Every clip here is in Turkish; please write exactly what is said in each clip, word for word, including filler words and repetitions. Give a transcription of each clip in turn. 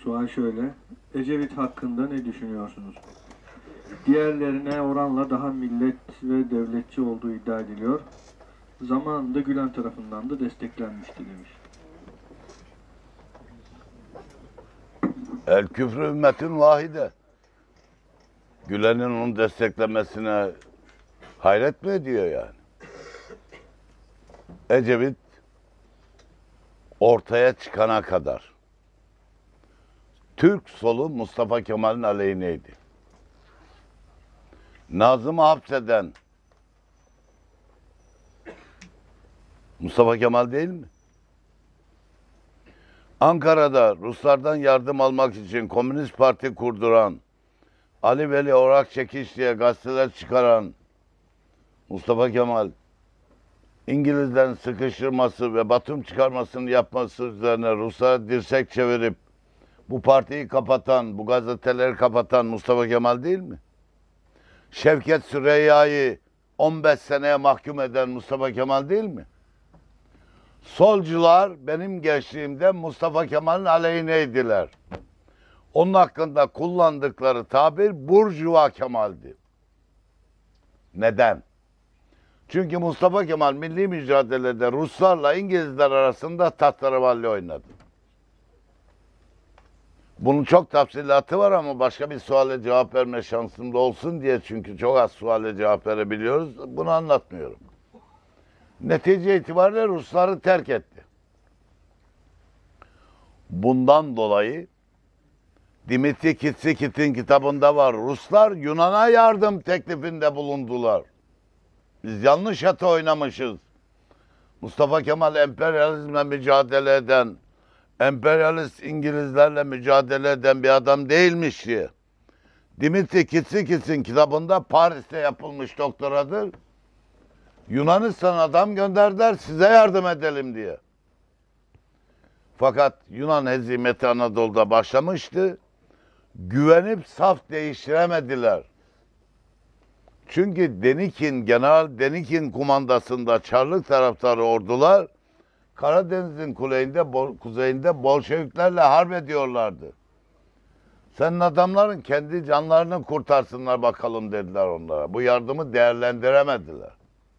Sual şöyle. Ecevit hakkında ne düşünüyorsunuz? Diğerlerine oranla daha millet ve devletçi olduğu iddia ediliyor. Zamanında Gülen tarafından da desteklenmişti demiş. El küfrü ümmetin vahide. Gülen'in onu desteklemesine hayret mi ediyor yani? Ecevit ortaya çıkana kadar Türk solu Mustafa Kemal'in aleyhineydi. Nazım'ı hapseden Mustafa Kemal değil mi? Ankara'da Ruslardan yardım almak için Komünist Parti kurduran, Ali Veli Orak Çekiç diye gazeteler çıkaran Mustafa Kemal, İngilizlerin sıkıştırması ve Batum çıkarmasını yapması üzerine Ruslara dirsek çevirip bu partiyi kapatan, bu gazeteleri kapatan Mustafa Kemal değil mi? Şevket Süreyya'yı on beş seneye mahkum eden Mustafa Kemal değil mi? Solcular benim gençliğimde Mustafa Kemal'in aleyhineydiler. Onun hakkında kullandıkları tabir Burjuva Kemal'di. Neden? Çünkü Mustafa Kemal milli mücadelede Ruslarla İngilizler arasında tahterevalli oynadı. Bunun çok tafsilatı var ama başka bir suale cevap verme şansım da olsun diye, çünkü çok az suale cevap verebiliyoruz. Bunu anlatmıyorum. Netice itibariyle Rusları terk etti. Bundan dolayı Dimitri Kitsikit'in kitabında var. Ruslar Yunan'a yardım teklifinde bulundular. Biz yanlış hata oynamışız. Mustafa Kemal emperyalizmle mücadele eden, emperyalist İngilizlerle mücadele eden bir adam değilmiş diye. Dimitri Kitsikit'in kitabında, Paris'te yapılmış doktoradır, Yunanistan adam gönderdiler size yardım edelim diye. Fakat Yunan hezimeti Anadolu'da başlamıştı. Güvenip saf değiştiremediler. Çünkü Denikin, General Denikin kumandasında Çarlık taraftarı ordular Karadeniz'in kuzeyinde, kuzeyinde Bolşeviklerle harp ediyorlardı. Senin adamların kendi canlarını kurtarsınlar bakalım dediler onlara. Bu yardımı değerlendiremediler.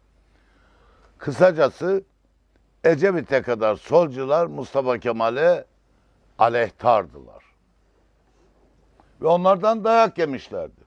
Kısacası Ecevit'e kadar solcular Mustafa Kemal'e aleyhtardılar. Ve onlardan dayak yemişlerdi.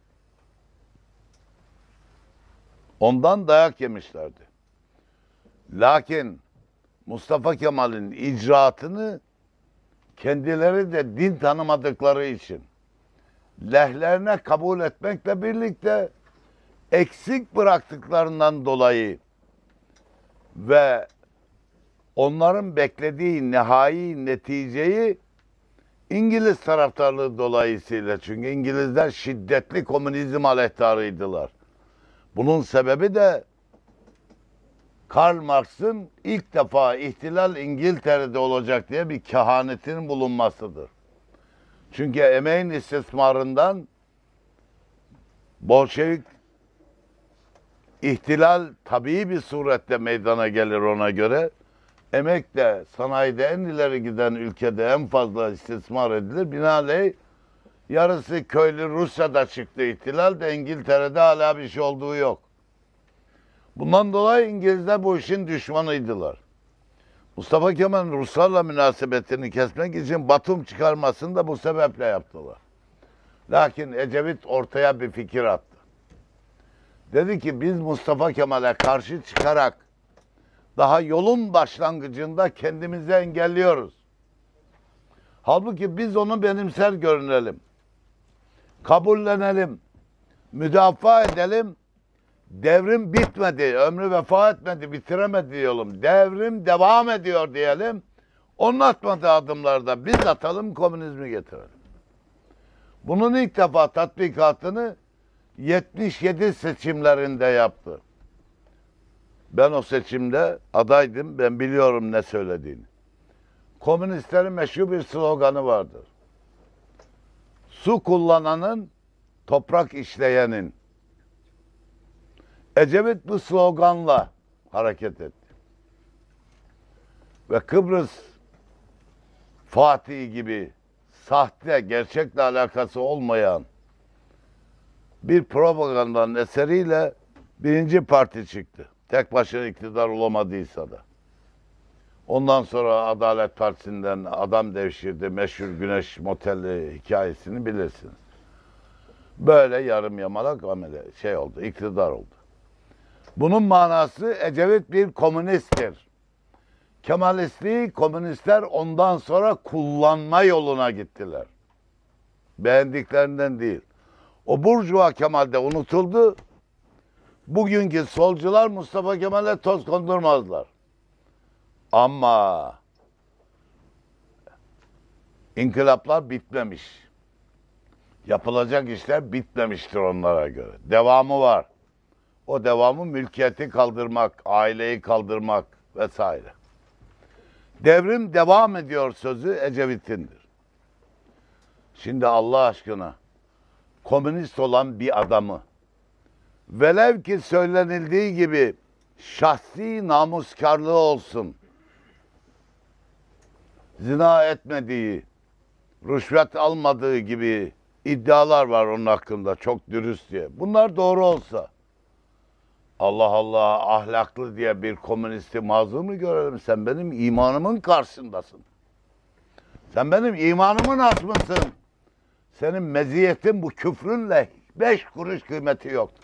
Ondan dayak yemişlerdi. Lakin Mustafa Kemal'in icraatını kendileri de din tanımadıkları için lehlerine kabul etmekle birlikte eksik bıraktıklarından dolayı ve onların beklediği nihai neticeyi İngiliz taraftarlığı dolayısıyla, çünkü İngilizler şiddetli komünizm aleyhtarıydılar. Bunun sebebi de Karl Marx'ın ilk defa ihtilal İngiltere'de olacak diye bir kehanetin bulunmasıdır. Çünkü emeğin istismarından Bolşevik ihtilal tabii bir surette meydana gelir ona göre. Emek de sanayide en ileri giden ülkede en fazla istismar edilir. Binaenaleyh yarısı köylü Rusya'da çıktı ihtilal de İngiltere'de hala bir şey olduğu yok. Bundan dolayı İngilizler bu işin düşmanıydılar. Mustafa Kemal'in Ruslarla münasebetini kesmek için Batum çıkarmasını da bu sebeple yaptılar. Lakin Ecevit ortaya bir fikir attı. Dedi ki biz Mustafa Kemal'e karşı çıkarak daha yolun başlangıcında kendimizi engelliyoruz. Halbuki biz onu benimser görünelim. Kabullenelim. Müdafaa edelim. Devrim bitmedi, ömrü vefa etmedi, bitiremedi diyelim. Devrim devam ediyor diyelim. Onun atmadığı adımlarda biz atalım, komünizmi getirelim. Bunun ilk defa tatbikatını yetmiş yedi seçimlerinde yaptı. Ben o seçimde adaydım, ben biliyorum ne söylediğini. Komünistlerin meşhur bir sloganı vardır. Su kullananın, toprak işleyenin. Ecevit bu sloganla hareket etti. Ve Kıbrıs Fatih gibi sahte, gerçekle alakası olmayan bir propagandanın eseriyle birinci parti çıktı. Tek başına iktidar olamadıysa da. Ondan sonra Adalet Partisi'nden adam devşirdi. Meşhur Güneş Motelli hikayesini bilirsiniz. Böyle yarım yamalak amele şey oldu, iktidar oldu. Bunun manası Ecevit bir komünisttir. Kemalistliği komünistler ondan sonra kullanma yoluna gittiler. Beğendiklerinden değil. O Burjuva Kemal'de unutuldu. Bugünkü solcular Mustafa Kemal'e toz kondurmazlar. Ama inkılaplar bitmemiş. Yapılacak işler bitmemiştir onlara göre. Devamı var. O devamı mülkiyeti kaldırmak, aileyi kaldırmak vesaire. Devrim devam ediyor sözü Ecevit'indir. Şimdi Allah aşkına komünist olan bir adamı velev ki söylenildiği gibi şahsi namuskarlığı olsun, zina etmediği, rüşvet almadığı gibi iddialar var onun hakkında çok dürüst diye. Bunlar doğru olsa Allah Allah ahlaklı diye bir komünisti mazur mu görelim? Sen benim imanımın karşısındasın. Sen benim imanımın hasmısın. Senin meziyetin bu küfrünle beş kuruş kıymeti yoktur.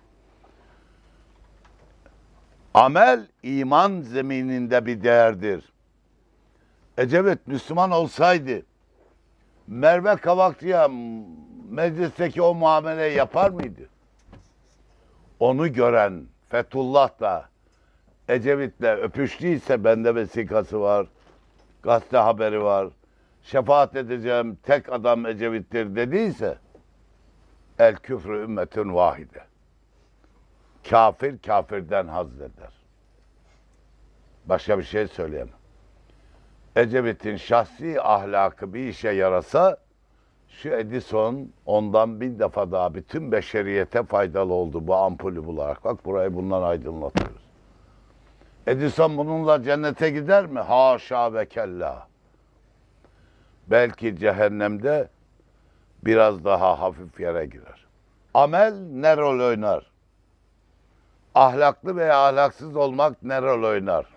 Amel iman zemininde bir değerdir. Ecevit Müslüman olsaydı Merve Kavakçı'ya meclisteki o muameleyi yapar mıydı? Onu gören Fethullah da Ecevit'le öpüştüyse bende vesikası var, gazete haberi var, şefaat edeceğim tek adam Ecevit'tir dediyse el küfrü ümmetin vahide. Kafir kafirden hazzeder. Başka bir şey söyleyemem. Ecevit'in şahsi ahlakı bir işe yarasa şu Edison ondan bin defa daha bütün beşeriyete faydalı oldu bu ampulü bularak. Bak burayı bundan aydınlatıyoruz. Edison bununla cennete gider mi? Haşa ve kella. Belki cehennemde biraz daha hafif yere girer. Amel ne rol oynar? Ahlaklı veya ahlaksız olmak ne rol oynar?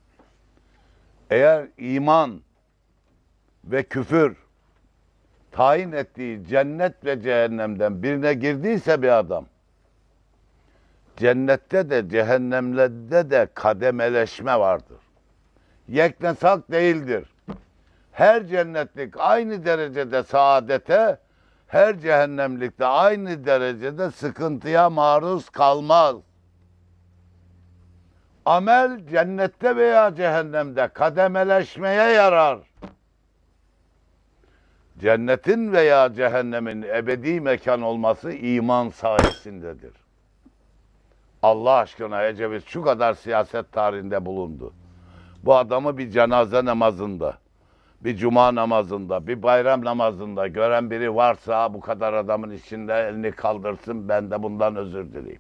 Eğer iman ve küfür tayin ettiği cennet ve cehennemden birine girdiyse bir adam, cennette de cehennemde de kademeleşme vardır. Yeknesak değildir. Her cennetlik aynı derecede saadete, her cehennemlik de aynı derecede sıkıntıya maruz kalmaz. Amel cennette veya cehennemde kademeleşmeye yarar. Cennetin veya cehennemin ebedi mekan olması iman sayesindedir. Allah aşkına Ecevit şu kadar siyaset tarihinde bulundu. Bu adamı bir cenaze namazında, bir cuma namazında, bir bayram namazında gören biri varsa bu kadar adamın içinde elini kaldırsın, ben de bundan özür dileyim.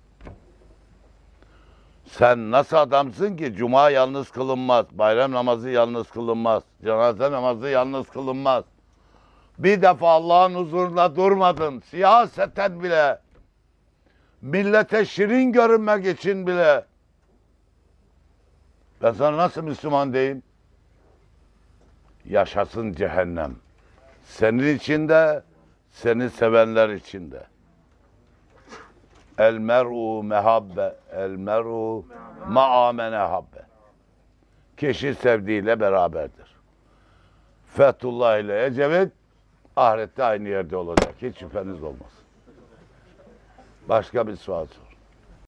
Sen nasıl adamsın ki cuma yalnız kılınmaz, bayram namazı yalnız kılınmaz, cenaze namazı yalnız kılınmaz. Bir defa Allah'ın huzurunda durmadın, siyaseten bile, millete şirin görünmek için bile. Ben sana nasıl Müslüman diyeyim? Yaşasın cehennem. Senin içinde, seni sevenler içinde. El mer'u mehabbe, el mer'u ma'amene habbe. Kişi sevdiğiyle beraberdir. Fethullah ile Ecevit ahirette aynı yerde olacak. Hiç şüpheniz olmasın. Başka bir sual sor.